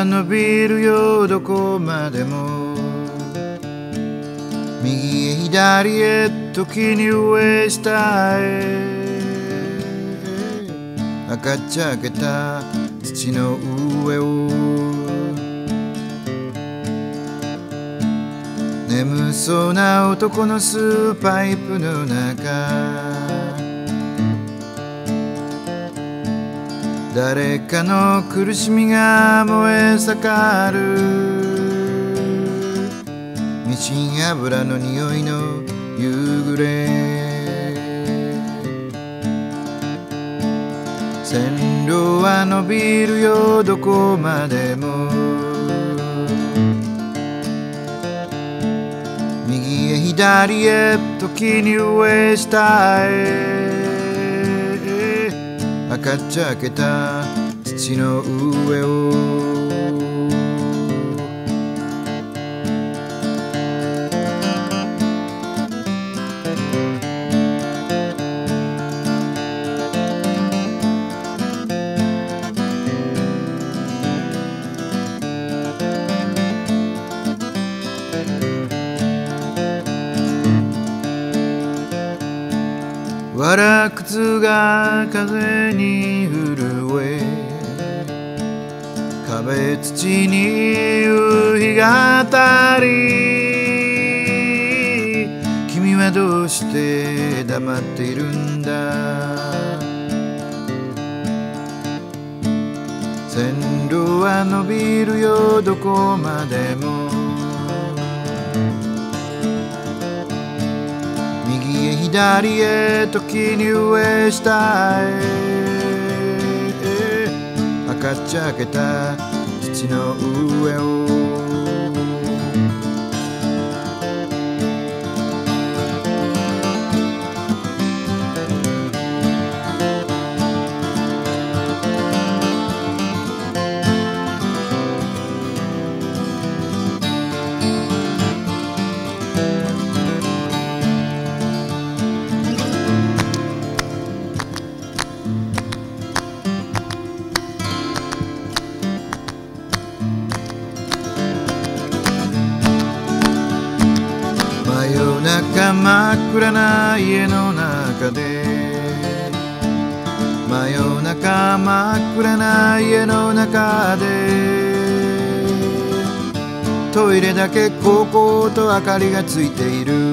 伸びるよどこまでも右へ左へ時に上下へ赤っちゃけた土の上を眠そうな男の吸うパイプの中誰かの苦しみが燃え盛るミシン油の匂いの夕暮れ線路は伸びるよどこまでも右へ左へ時に上下へ赤っちゃけた土の上をわら靴が風に震え壁土に夕日が当たり君はどうして黙っているんだ線路は伸びるよどこまでも右へ左へ時に上下へ赤っちゃけた土の上を真夜中真っ暗な家の中で真夜中真っ暗な家の中でトイレだけこうこうと明かりがついている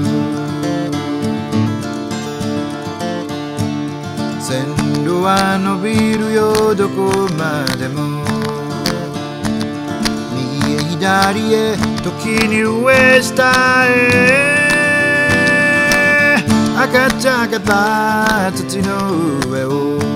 線路は伸びるよどこまでも右へ左へ時に上下へ赤っちゃけた土の上を